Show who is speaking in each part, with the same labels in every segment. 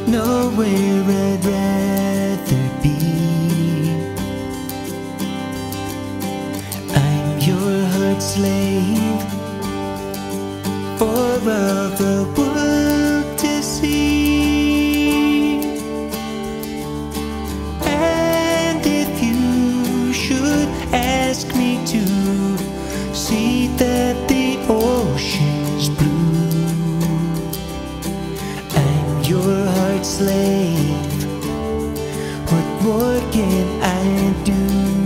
Speaker 1: nowhere I'd rather be. I'm your heart slave for all the world to see. And if you should ask me to see that the ocean's blue, I'm your heart slave. What more can I do?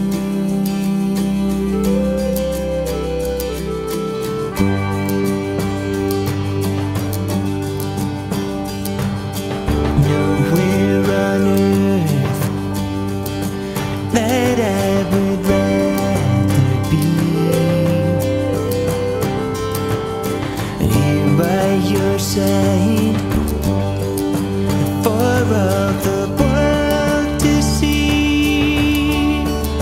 Speaker 1: Nowhere on earth that I would rather be. Here by your side for all the world to see.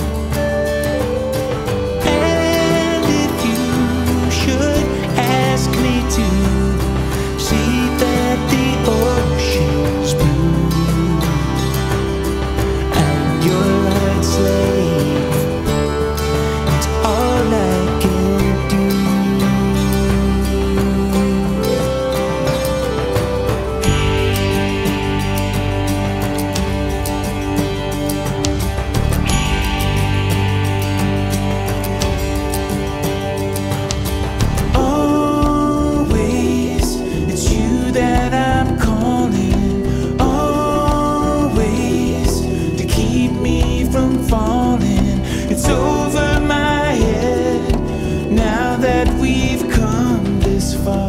Speaker 1: And if you should ask me to see that the ocean's blue, I'm your heart slave. It's all I can do. Always, it's you that I'm calling. Always, to keep me from falling. It's over my head now that we've come this far.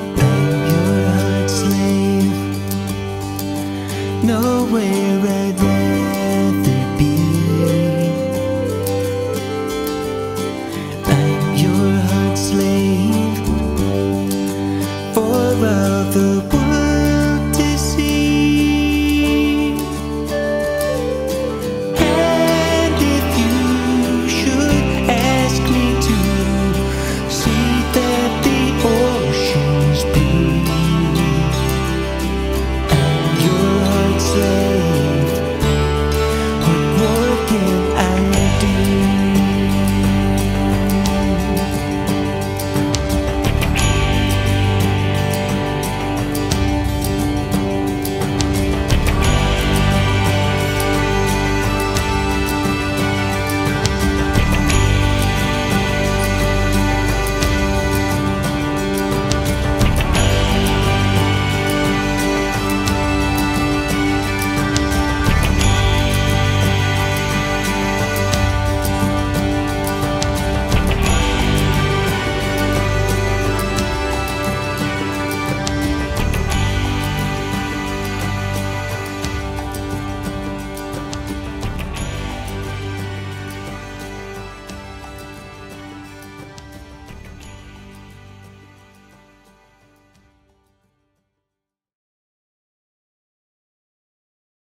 Speaker 1: I'm your heart slave, nowhere I'd rather